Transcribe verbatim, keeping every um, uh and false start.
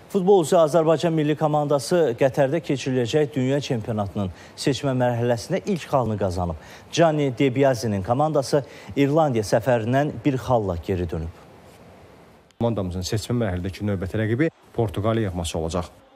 Futbolcu Azərbaycan milli komandası Qətərdə keçiriləcək dünya çempionatının seçmə mərhələsində ilk xalını qazanıb. Gianni De Biasinin komandası İrlandiya səfərindən bir xalla geri dönüb. Komandamızın seçmə mərhələdəki növbəti rəqibi Portuqaliya yığması olacaq.